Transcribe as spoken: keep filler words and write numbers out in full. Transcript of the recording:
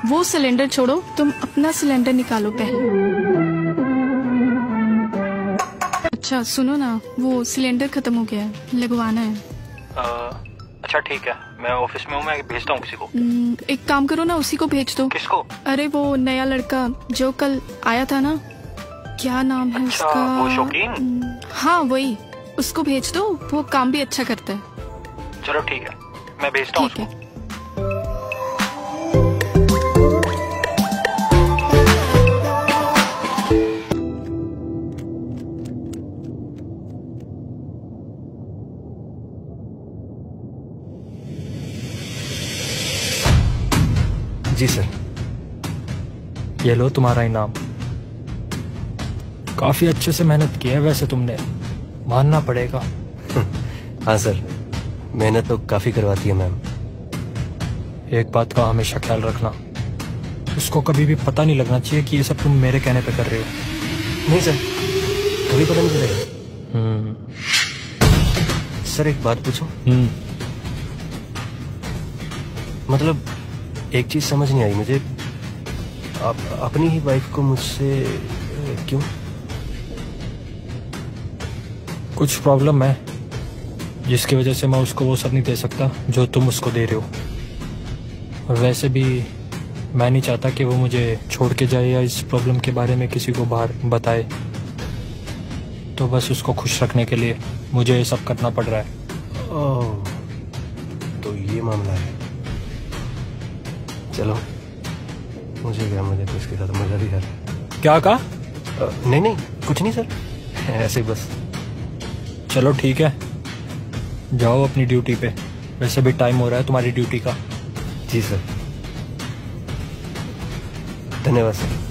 वो सिलेंडर छोड़ो, तुम अपना सिलेंडर निकालो पहले। अच्छा सुनो ना, वो सिलेंडर खत्म हो गया है, लगवाना है। आ, अच्छा ठीक है, मैं ऑफिस में हूँ, मैं भेजता हूँ किसी को। एक काम करो ना, उसी को भेज दो। किसको? अरे वो नया लड़का जो कल आया था ना, क्या नाम है अच्छा, उसका? वो शौकीन? हाँ वही, उसको भेज दो, वो काम भी अच्छा करता है। चलो ठीक है, मैं भेजता हूँ उसको। जी सर। ये लो तुम्हारा इनाम। काफी अच्छे से मेहनत की है वैसे तुमने, मानना पड़ेगा। हाँ सर, मेहनत तो काफी करवाती है मैम। एक बात का हमेशा ख्याल रखना, उसको कभी भी पता नहीं लगना चाहिए कि ये सब तुम मेरे कहने पे कर रहे हो। नहीं सर, कभी पता नहीं चलेगा। हम्म सर एक बात पूछूं? हम्म मतलब एक चीज समझ नहीं आई मुझे, आप अपनी ही वाइफ को मुझसे क्यों? कुछ प्रॉब्लम है जिसकी वजह से मैं उसको वो सब नहीं दे सकता जो तुम उसको दे रहे हो। और वैसे भी मैं नहीं चाहता कि वो मुझे छोड़ के जाए या इस प्रॉब्लम के बारे में किसी को बाहर बताए। तो बस उसको खुश रखने के लिए मुझे ये सब करना पड़ रहा है। ओह, तो ये मामला है। चलो, मुझे क्या, मुझे तो इसके साथ मजा भी है। क्या कहा? नहीं नहीं कुछ नहीं सर, ऐसे ही बस। चलो ठीक है, जाओ अपनी ड्यूटी पे, वैसे भी टाइम हो रहा है तुम्हारी ड्यूटी का। जी सर, धन्यवाद सर।